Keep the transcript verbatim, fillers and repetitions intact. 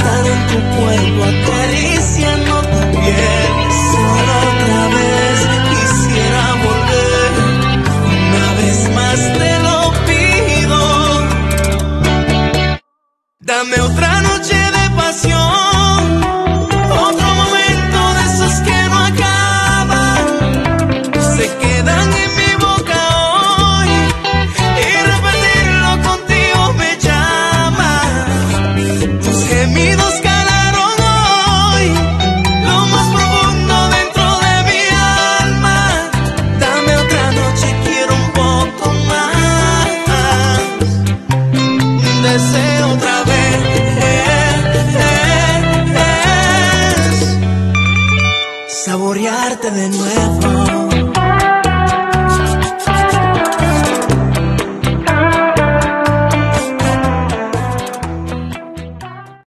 estar en tu cuerpo acariciando tu piel. Solo otra vez quisiera volver, una vez más te lo pido. Dame otra noche de pasión, otro momento de esos que no acaban, se quedan en mi boca hoy y repetirlo contigo me llama. Tus gemidos calaron hoy lo más profundo dentro de mi alma. Dame otra noche, quiero un poco más. Deseo otra vez saborearte de nuevo.